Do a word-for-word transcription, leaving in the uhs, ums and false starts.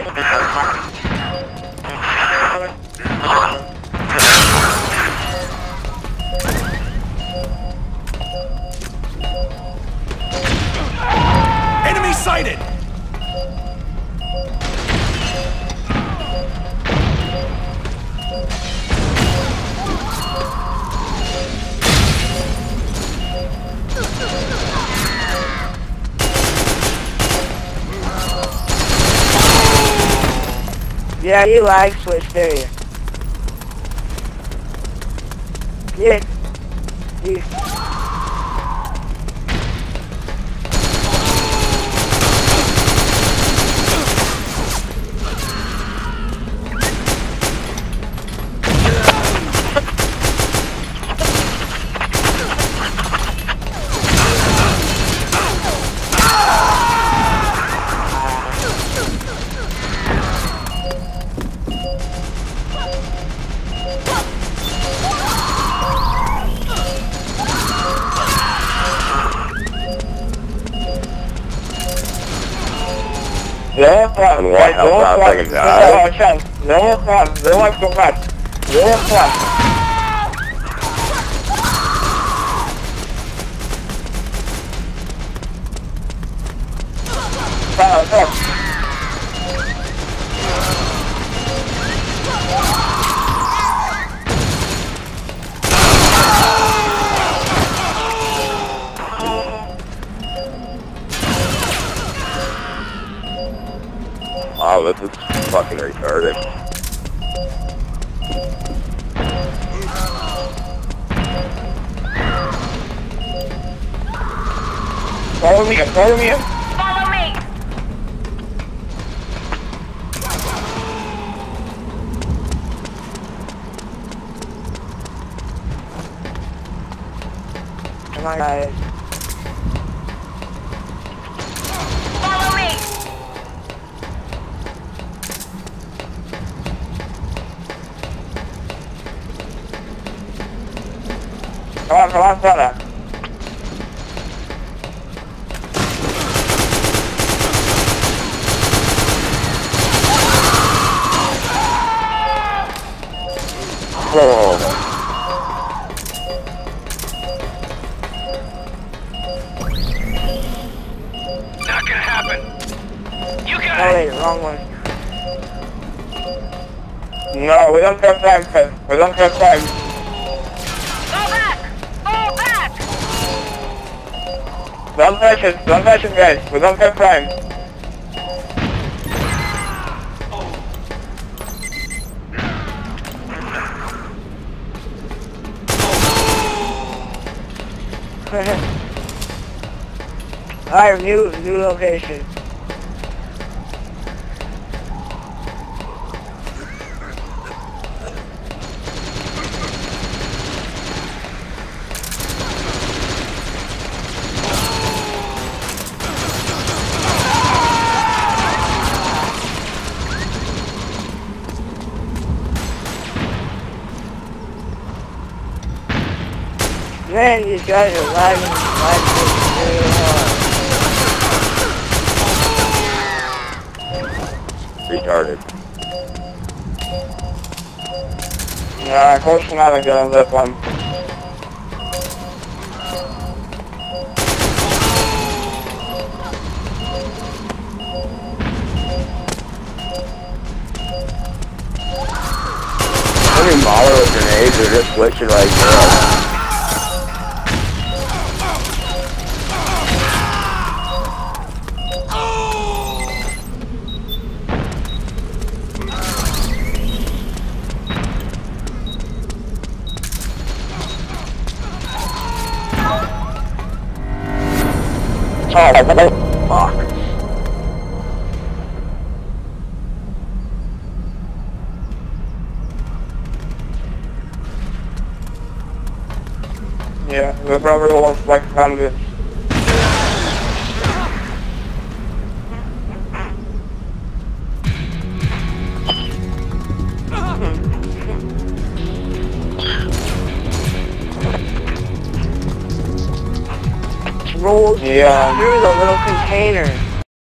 Enemy sighted! Yeah, you like switch, do you? Yeah. You. Left front, left front, left front, left front, left front, left front. Front, front. Wow, this is fucking retarded. Follow me, follow me. Follow me! Come on, guys. Follow me! Come on, come on, fella. Oh. Not gonna happen. You got Oh, it. wait, wrong one. No, we don't have time, sir. We don't have time. Go back! Fall back! Don't touch it, don't touch it, guys. We don't have time. Alright, new, new location. Man, these guys are lagging, lagging really hard. Retarded. Yeah, close enough to get on this one. Any model of grenades are just glitching right there. Oh, fuck. Yeah, the probably wants like found it. Rolled yeah. through the little container.